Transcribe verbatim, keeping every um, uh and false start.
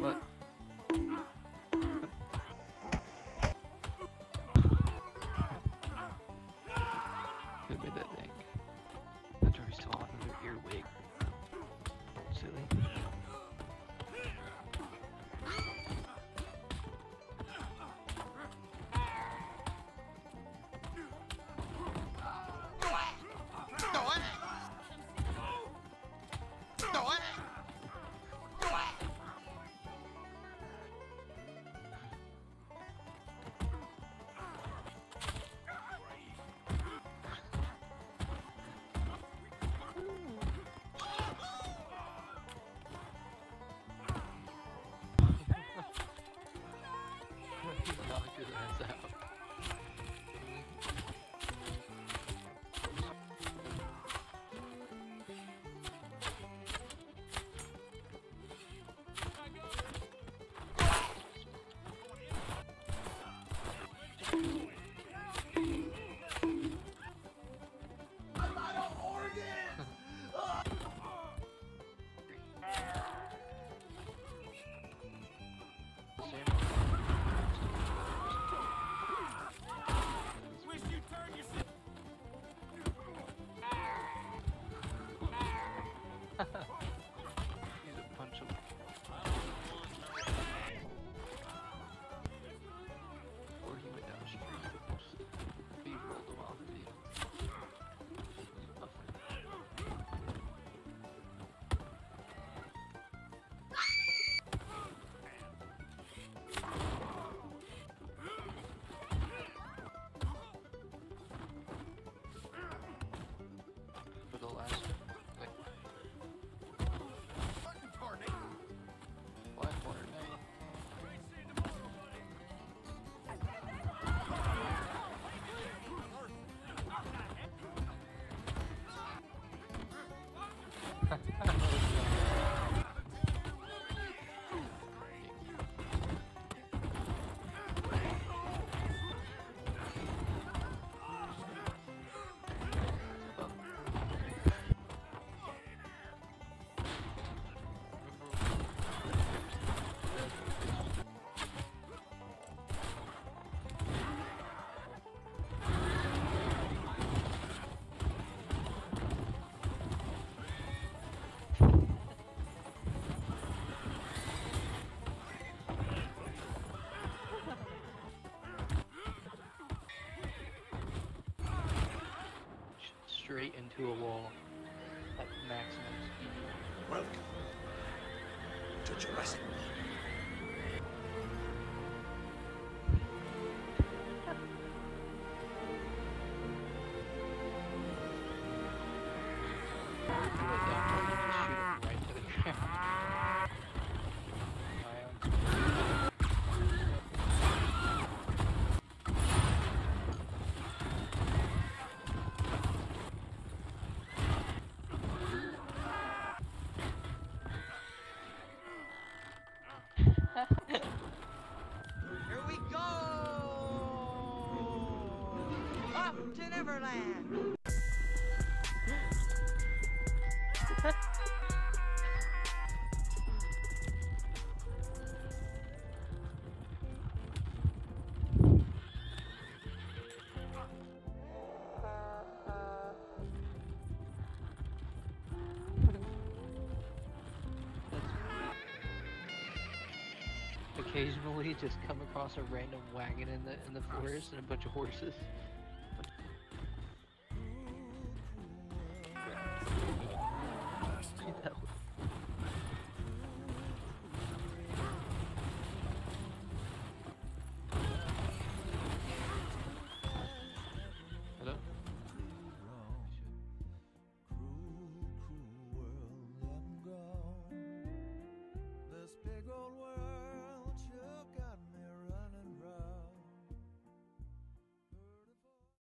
What? Who made that thing? The jury's still on their earwig. Silly. Knocked his ass out. He's a punch him. Or he went down the street. He rolled him off the for the last like Black Water Night. Straight into a wall at maximum speed. Welcome to Jurassic World. Here we go! Up to Neverland! Occasionally just come across a random wagon in the in the forest and a bunch of horses.